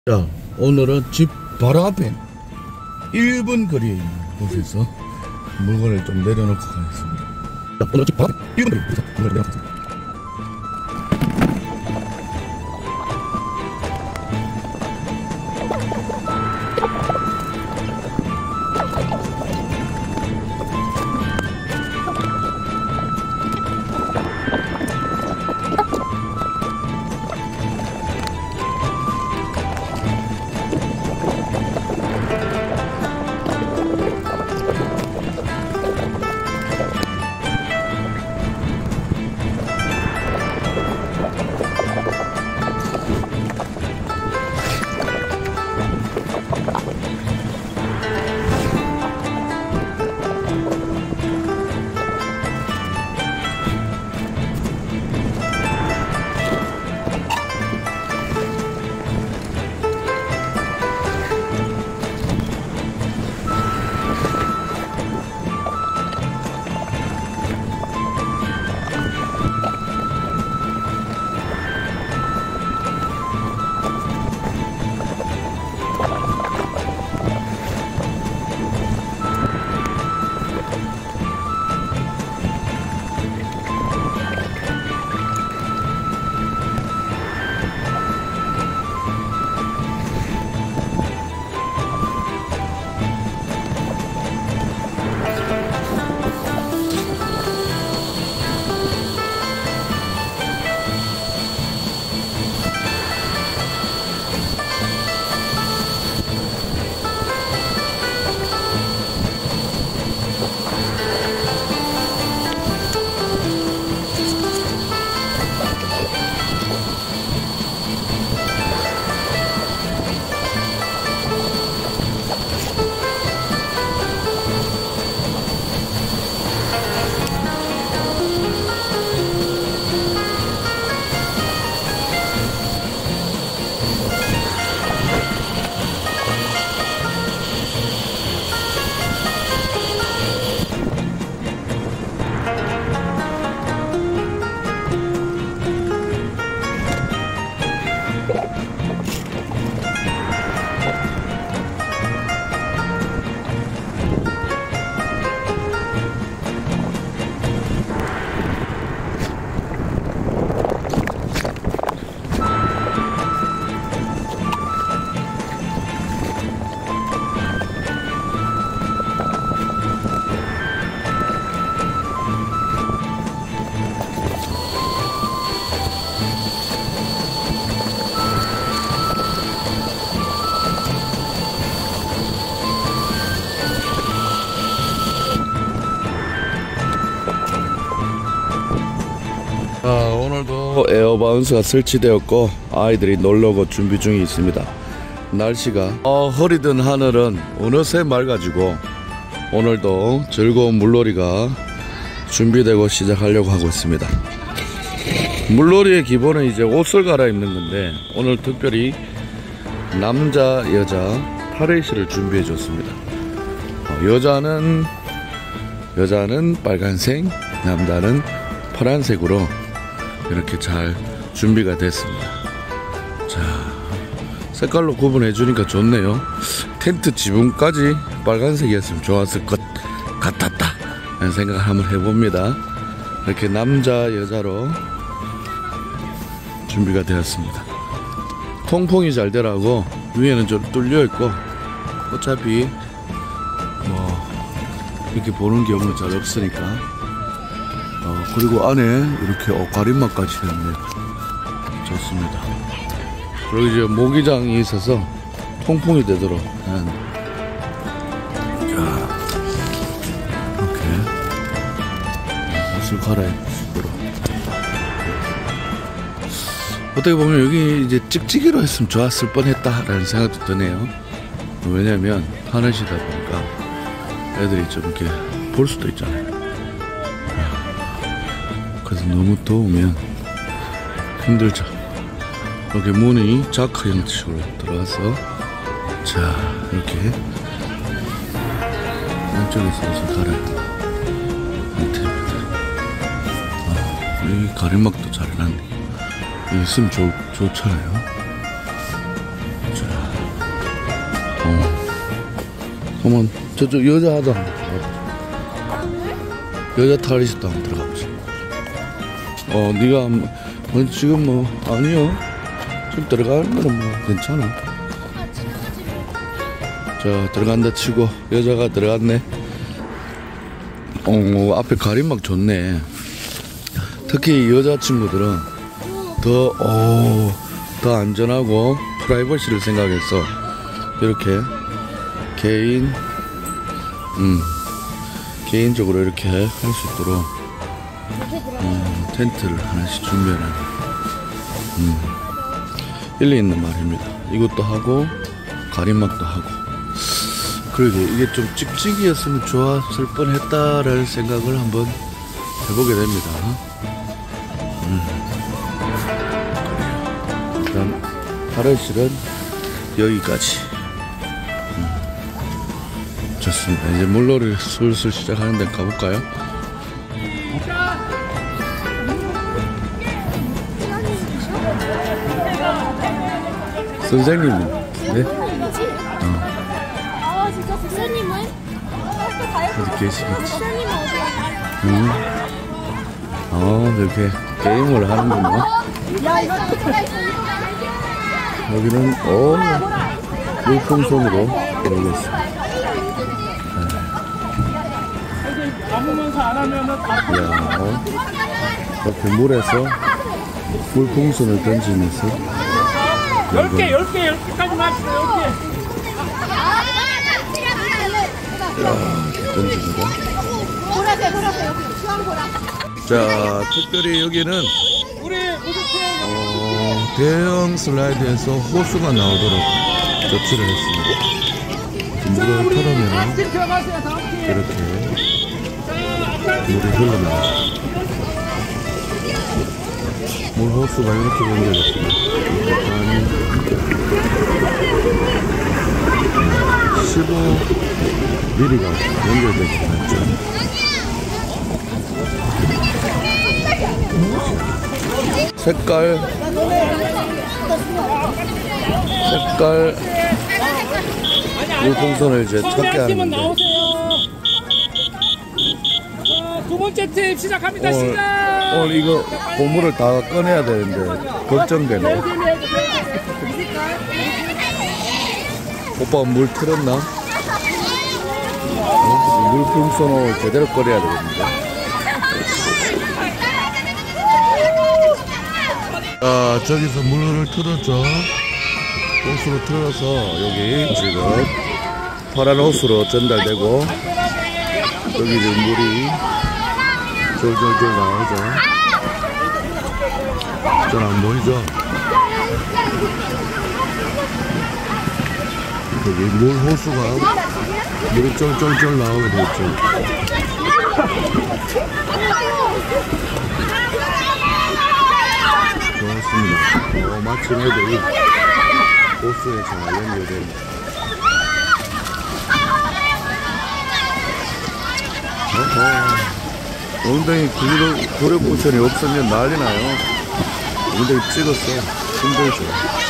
자, 오늘은 집 바로 앞에 1분 거리에 있는 곳에서 물건을 좀 내려놓고 가겠습니다. 자, 오늘 집 바로 앞에 1분 거리에 있는 곳에서 물건을 내려놓겠습니다. 오늘도 에어바운스가 설치되었고 아이들이 놀러고 준비 중에 있습니다. 날씨가 흐리던 하늘은 어느새 맑아지고 오늘도 즐거운 물놀이가 준비되고 시작하려고 하고 있습니다. 물놀이의 기본은 이제 옷을 갈아입는 건데 오늘 특별히 남자 여자 파레시를 준비해 줬습니다. 여자는 빨간색, 남자는 파란색으로 이렇게 잘 준비가 됐습니다. 자, 색깔로 구분해 주니까 좋네요. 텐트 지붕까지 빨간색이었으면 좋았을 것 같았다 라는 생각을 한번 해봅니다. 이렇게 남자 여자로 준비가 되었습니다. 통풍이 잘 되라고 위에는 좀 뚫려 있고 어차피 뭐 이렇게 보는 경우는 잘 없으니까 그리고 안에 이렇게 가림막까지 했네. 좋습니다. 그리고 이제 모기장이 있어서 통풍이 되도록 자, 이렇게 옷을 갈아입도록. 어떻게 보면 여기 이제 찍찍이로 했으면 좋았을 뻔했다 라는 생각도 드네요. 왜냐면 하늘이다 보니까 애들이 좀 이렇게 볼 수도 있잖아요. 그래서 너무 더우면 힘들죠. 이렇게 문이 자크 형식으로 들어가서 자, 이렇게 안쪽에서 옷을 갈아입는 밑에입니다. 여기 가림막도 잘 해놨네. 여기 있으면 좋잖아요. 자, 한번 저쪽 여자도 한번 여자 탈의실도 한번 들어가보자. 네가 지금 뭐 아니요. 지금 들어가는 거는 뭐 괜찮아. 자, 들어간다 치고 여자가 들어갔네. 앞에 가림막 좋네. 특히 여자친구들은 더 안전하고 프라이버시를 생각해서 이렇게 개인적으로 이렇게 할 수 있도록 텐트를 하나씩 준비하는 일리 있는 말입니다. 이것도 하고 가림막도 하고. 그러게 이게 좀 찍찍이였으면 좋았을 뻔했다라는 생각을 한번 해보게 됩니다. 그래요. 일단 탈의실은 여기까지. 좋습니다. 이제 물놀이를 슬슬 시작하는데 가볼까요? 선생님, 네? 진짜 선생님은? 어디 계시겠지? 선생님은 어디야? 이렇게 게임을 하는군요. 여기는, 물풍선으로 모르겠습니다. 이야, 옆에 물에서 물풍선을 던지면서 10개까지 마시고 10개. 던집니다. 자, 특별히 여기는 대형 슬라이드에서 호수가 나오도록 조치를 했습니다. 물을 털으면 이렇게 물이 흘러나오죠. 물 호수가 이렇게 연결됐습니다. 한 15mm가 연결되지 않죠. 색깔 물풍선을 이제 찾게 하는데 두 번째 팀 시작합니다. 시작. 오늘 이거 고무를 다 꺼내야 되는데 걱정되네. 오빠 물 틀었나? 물풍선을 제대로 꺼내야 되겠는데. 저기서 물을 틀었죠. 호수로 틀어서 여기 지금 파란 호수로 전달되고 여기 지금 물이 졸졸졸 나오죠. 잘 안 보이죠? 여기 물 호수가 물이 쫄쫄쫄 나오게 되죠. 좋았습니다. 마침 애들이 호수에 잘 연결됩니다. 엉덩이 고려 포션이 없으면 난리 나요. 엉덩이 찍었어. 힘들죠.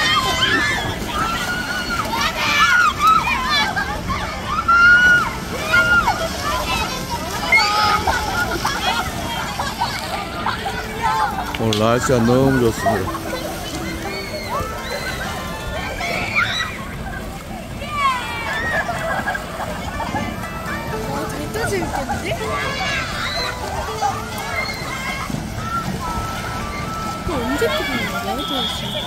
오늘 날씨가 너무 좋습니다. 진짜 재밌겠는데? 이거 언제 찍는 거야? 도대체?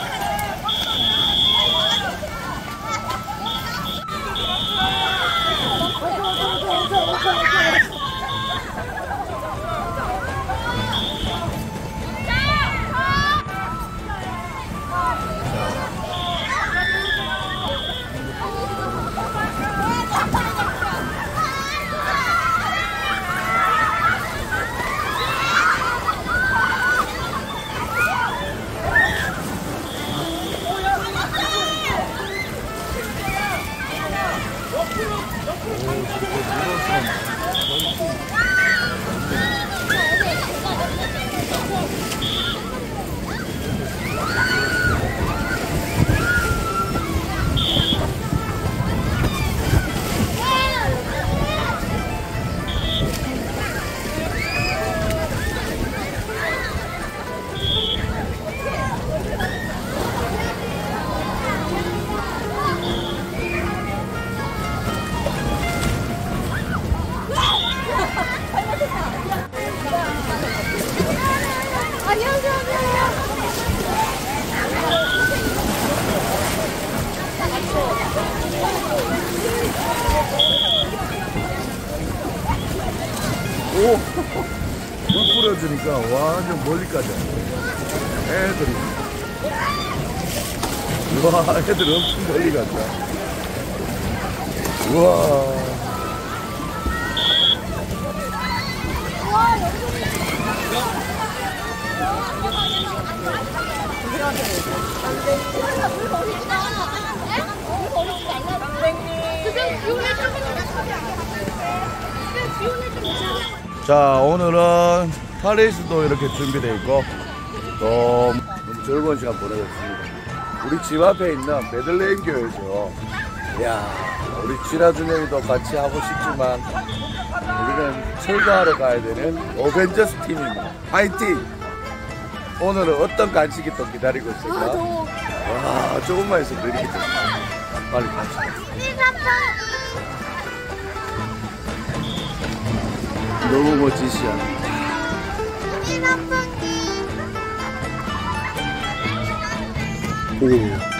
오, 물 뿌려주니까 완전 멀리까지. 애들이. 우와, 애들 엄청 멀리 간다. 우와. 자, 오늘은 파레이스도 이렇게 준비되어 있고 또 너무 즐거운 시간 보내셨습니다. 우리 집 앞에 있는 베들레헴 교회에서 이야, 우리 진아준영이도 같이 하고 싶지만 우리는 철거하러 가야 되는 어벤져스 팀입니다. 파이팅! 오늘은 어떤 간식이 또 기다리고 있을까? 와, 조금만 있으면 느리겠다. 빨리 갑시다. 너무 멋지시야. 오.